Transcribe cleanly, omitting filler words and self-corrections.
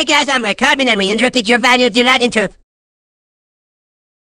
guys, I'm Cartman, and we interrupted your value. Do not interrupt.